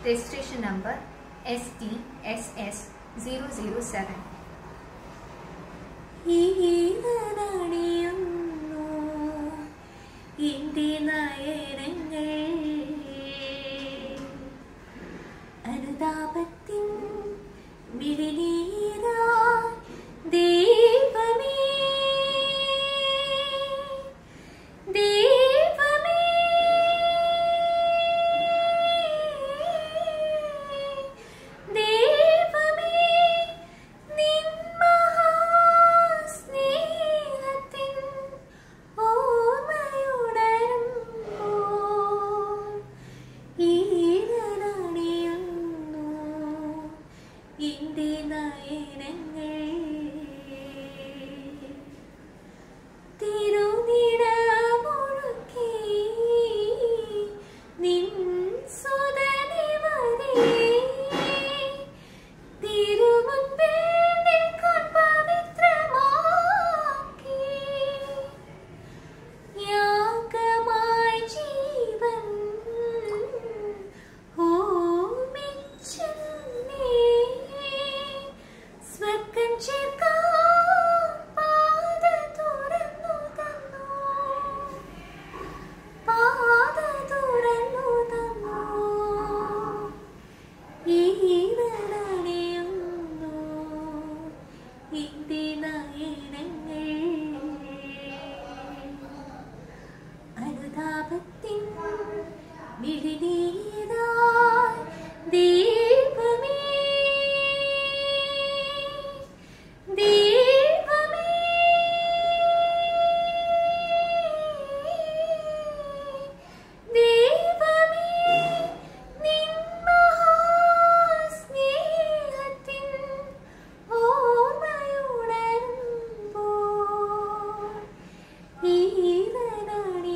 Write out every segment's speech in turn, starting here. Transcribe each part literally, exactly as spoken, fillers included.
Registration number S T S S zero zero seven. എന്റെ നയനങ്ങൾ അനുതാപത്തിൻ മിഴിനീരാ ദൈവമേ ദൈവമേ ദൈവമേ നിൻ മഹാസ്നേഹത്തിൻ ഓർമ്മയുണരുമ്പോൾ ഈറനണിയുന്നു എന്റെ നയനങ്ങൾ. തിരുനിണമൊഴുക്കി നിൻ സുതനെ വരേ തിരുമുൻപിൽ നിൽക്കാൻ പവിത്രമാക്കി യാഗമായി ജീവൻ ഹോമിച്ചെന്നേ സ്വർഗ്ഗം ചേർക്കാൻ പാത തുറന്നു തന്നു പാത തുറന്നു തന്നു ഈറനണിയുന്നു എന്റെ നയനങ്ങൾ അനുതാപത്തിൻ മിഴിനീരായി ദൈവമേ ദൈവമേ ദൈവമേ നിൻ മഹാസ്നേഹത്തിൻ ഓർമ്മയുണരുമ്പോൾ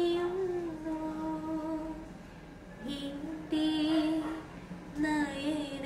ഈറനണിയുന്നു എന്റെ നയനങ്ങൾ.